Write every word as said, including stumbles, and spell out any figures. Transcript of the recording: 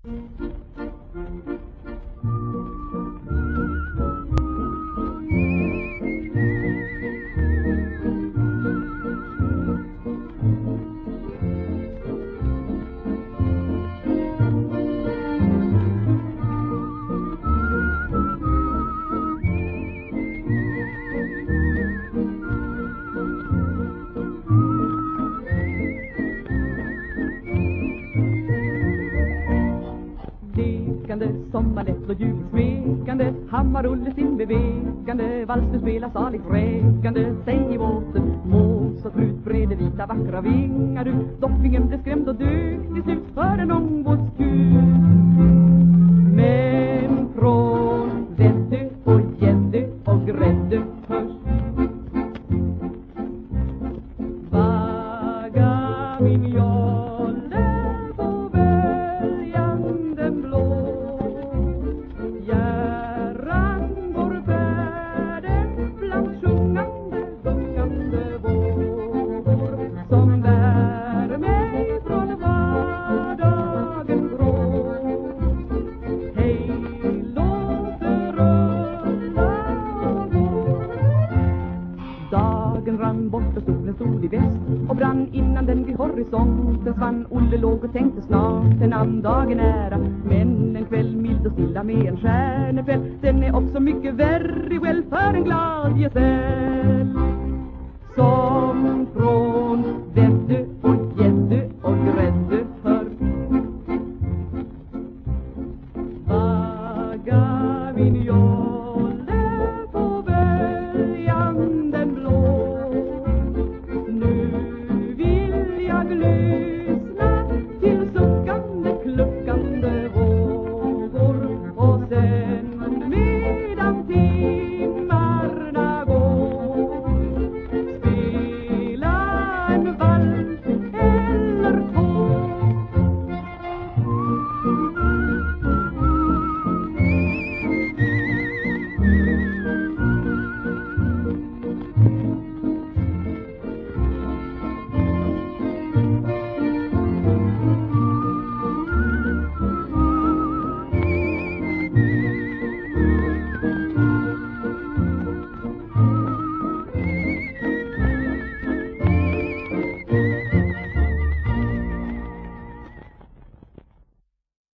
Sommarlätt och julsmekande, hammarulle sin bevekande, valsen spelar saligt räkande, säg i båten, mås och trut, brede vita vackra vingar du, doppingen blev skrämd och död till slut för en ångbåtskur. Men från Väddö och Gäddö och Gräddö hörs vaga min jolle på böljanden blå. Dagen rann bort och solen stod i väst och brann innan den vid horisonten svann. Olle låg och tänkte snart en namndagen ära, men en kväll mild och stilla med en stjärnekväll, den är också mycket very well för en glad gesäll som